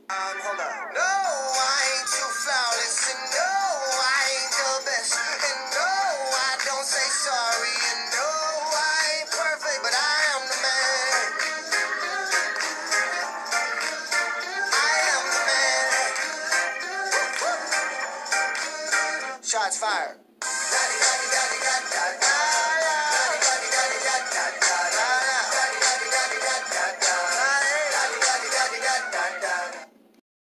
Hold up. No, I ain't too flawless, and no, I ain't the best, and no, I don't say sorry, and no, I ain't perfect, but I am the man. I am the man. Shots fired.